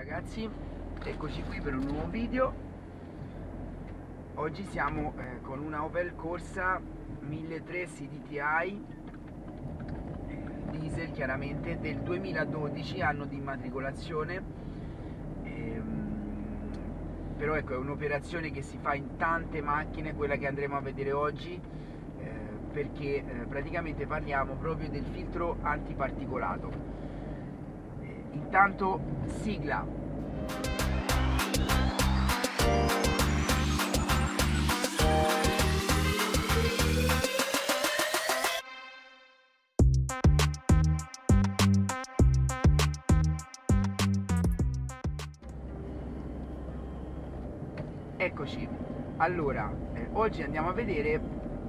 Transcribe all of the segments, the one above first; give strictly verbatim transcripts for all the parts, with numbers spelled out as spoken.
ragazzi, eccoci qui per un nuovo video. Oggi siamo eh, con una Opel Corsa milletrecento C D T I diesel, chiaramente del duemiladodici, anno di immatricolazione. ehm, però ecco, è un'operazione che si fa in tante macchine, quella che andremo a vedere oggi, eh, perché eh, praticamente parliamo proprio del filtro antiparticolato. eh, intanto sigla. Eccoci, allora eh, oggi andiamo a vedere,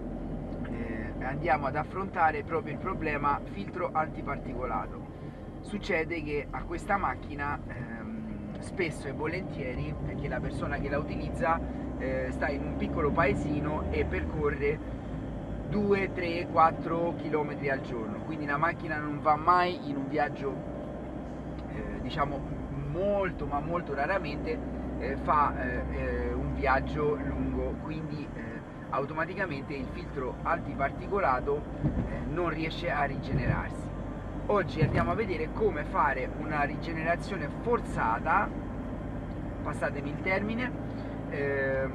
eh, andiamo ad affrontare proprio il problema filtro antiparticolato. Succede che a questa macchina ehm, spesso e volentieri, perché la persona che la utilizza eh, sta in un piccolo paesino e percorre due, tre, quattro chilometri al giorno, quindi la macchina non va mai in un viaggio, eh, diciamo molto ma molto raramente Eh, fa eh, un viaggio lungo, quindi eh, automaticamente il filtro antiparticolato eh, non riesce a rigenerarsi. Oggi andiamo a vedere come fare una rigenerazione forzata, passatemi il termine, ehm,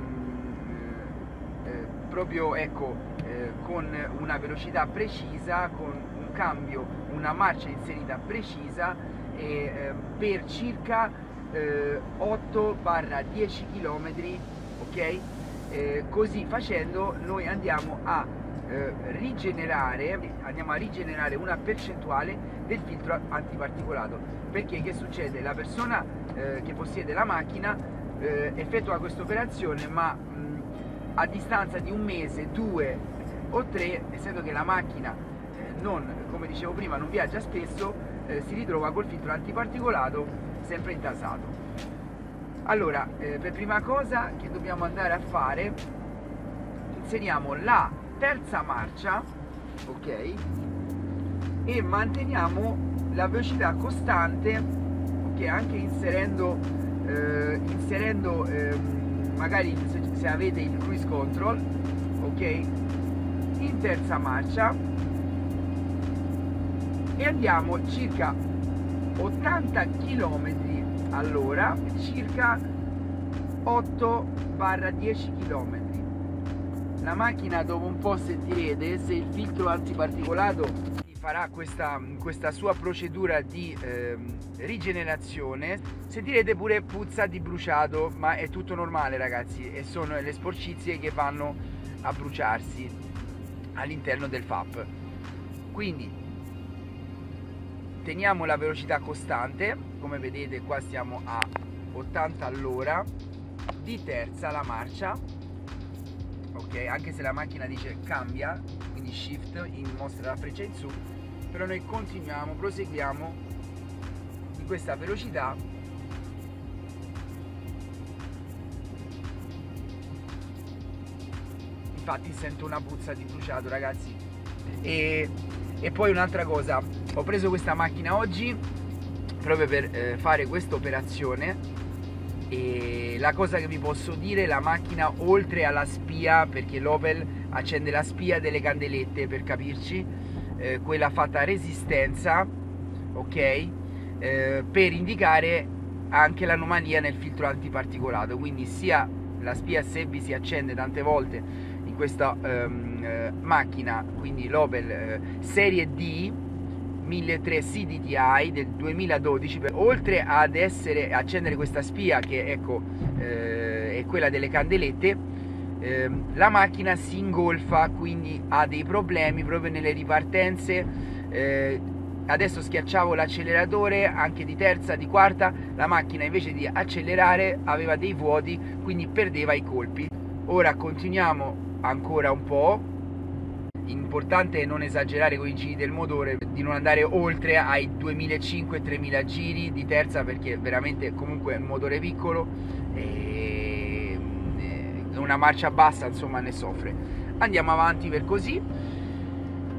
eh, proprio ecco, eh, con una velocità precisa, con un cambio, una marcia inserita precisa, e, eh, per circa otto dieci chilometri, ok? Eh, così facendo noi andiamo a eh, rigenerare andiamo a rigenerare una percentuale del filtro antiparticolato. Perché che succede? La persona eh, che possiede la macchina eh, effettua questa operazione, ma mh, a distanza di un mese, due o tre, essendo che la macchina eh, non, come dicevo prima, non viaggia spesso, eh, si ritrova col filtro antiparticolato sempre intasato. Allora, eh, per prima cosa che dobbiamo andare a fare, inseriamo la terza marcia, ok, e manteniamo la velocità costante, ok, anche inserendo eh, inserendo eh, magari se, se avete il cruise control, ok, in terza marcia, e andiamo circa ottanta chilometri all'ora, circa otto dieci chilometri. La macchina dopo un po' sentirete, se il filtro antiparticolato farà questa, questa sua procedura di eh, rigenerazione, sentirete pure puzza di bruciato, ma è tutto normale ragazzi, e sono le sporcizie che vanno a bruciarsi all'interno del F A P. Quindi teniamo la velocità costante, come vedete qua siamo a ottanta all'ora, di terza la marcia, ok, anche se la macchina dice cambia, quindi shift, in mostra la freccia in su, però noi continuiamo, proseguiamo di questa velocità. Infatti sento una puzza di bruciato ragazzi. E, e poi un'altra cosa, ho preso questa macchina oggi proprio per eh, fare questa operazione, e la cosa che vi posso dire, la macchina, oltre alla spia, perché l'Opel accende la spia delle candelette, per capirci, eh, quella fatta a resistenza, ok, eh, per indicare anche l'anomalia nel filtro antiparticolato, quindi sia la spia, se vi si accende tante volte in questa ehm, eh, macchina, quindi l'Opel eh, serie D milletrecento C D T I del duemiladodici, per, oltre ad essere accendere questa spia che ecco eh, è quella delle candelette, eh, la macchina si ingolfa, quindi ha dei problemi proprio nelle ripartenze. eh, adesso schiacciavo l'acceleratore anche di terza, di quarta, la macchina invece di accelerare aveva dei vuoti, quindi perdeva i colpi. Ora continuiamo ancora un po'. Importante non esagerare con i giri del motore, di non andare oltre ai duemilacinquecento tremila giri di terza, perché veramente comunque il motore è piccolo e una marcia bassa insomma ne soffre. Andiamo avanti per così,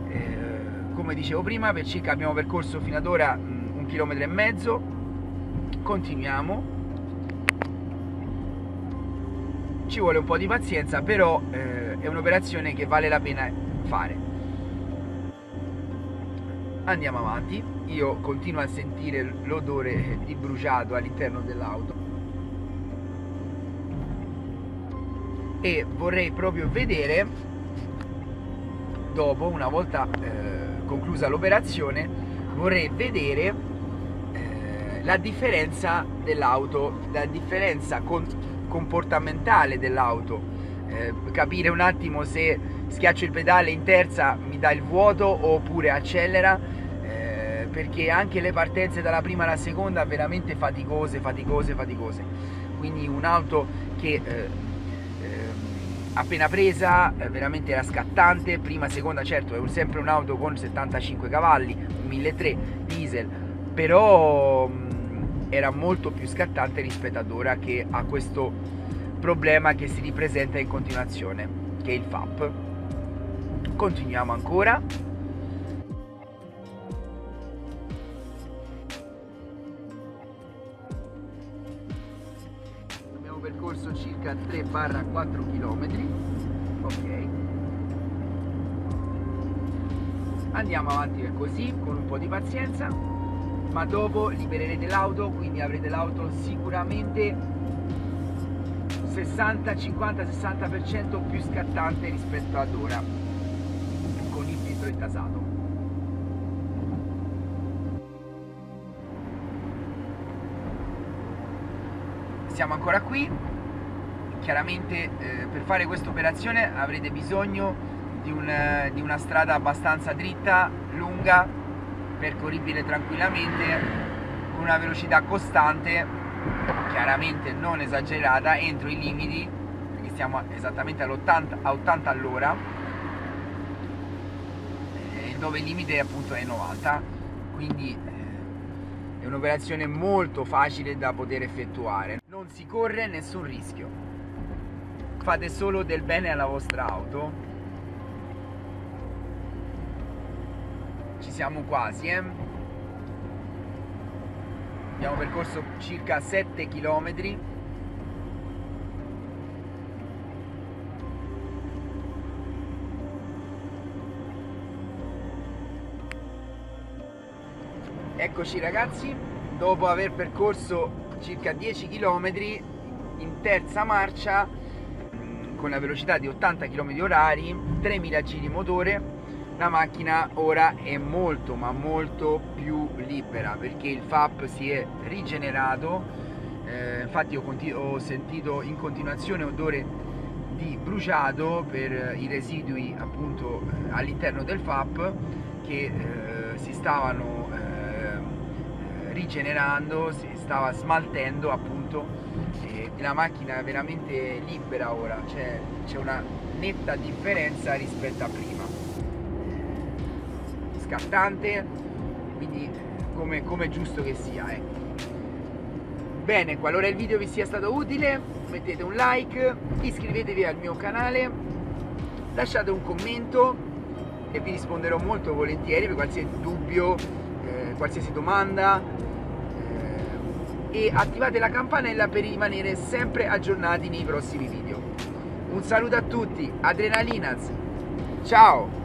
eh, come dicevo prima, per circa abbiamo percorso fino ad ora un chilometro e mezzo, Continuiamo. Ci vuole un po' di pazienza, però eh, è un'operazione che vale la pena fare. Andiamo avanti. Io continuo a sentire l'odore di bruciato all'interno dell'auto e vorrei proprio vedere, dopo, una volta eh, conclusa l'operazione, vorrei vedere eh, la differenza dell'auto, la differenza con, comportamentale dell'auto, eh, capire un attimo se schiaccio il pedale in terza mi dà il vuoto oppure accelera, eh, perché anche le partenze dalla prima alla seconda veramente faticose, faticose, faticose. Quindi un'auto che eh, appena presa veramente era scattante, prima seconda, certo è sempre un'auto con settantacinque cavalli, un milletrecento diesel, però mh, era molto più scattante rispetto ad ora, che ha questo problema che si ripresenta in continuazione, che è il F A P. Continuiamo ancora. Percorso circa tre quattro chilometri. Ok, andiamo avanti per così, con un po' di pazienza, ma dopo libererete l'auto, quindi avrete l'auto sicuramente sessanta, cinquanta, sessanta per cento più scattante rispetto ad ora, con il filtro intasato. Siamo ancora qui. Chiaramente eh, per fare questa operazione avrete bisogno di, un, eh, di una strada abbastanza dritta, lunga, percorribile tranquillamente, con una velocità costante, chiaramente non esagerata, entro i limiti, perché stiamo esattamente all'ottanta, a ottanta all'ora, eh, dove il limite appunto è novanta, quindi eh, è un'operazione molto facile da poter effettuare. Non si corre nessun rischio, fate solo del bene alla vostra auto. Ci siamo quasi, eh? Abbiamo percorso circa sette chilometri. Eccoci ragazzi, dopo aver percorso circa dieci chilometri in terza marcia con la velocità di ottanta chilometri orari, tremila giri motore, la macchina ora è molto ma molto più libera, perché il F A P si è rigenerato. Eh, infatti ho, ho sentito in continuazione odore di bruciato per i residui appunto all'interno del F A P che eh, si stavano eh, rigenerando, si stava smaltendo appunto, e la macchina è veramente libera ora, c'è una netta differenza rispetto a prima, scattante, quindi come, come è giusto che sia, ecco. Bene, qualora il video vi sia stato utile mettete un like, iscrivetevi al mio canale, lasciate un commento e vi risponderò molto volentieri per qualsiasi dubbio, eh, qualsiasi domanda, eh, e attivate la campanella per rimanere sempre aggiornati nei prossimi video. Un saluto a tutti, Adrenalinaz, ciao!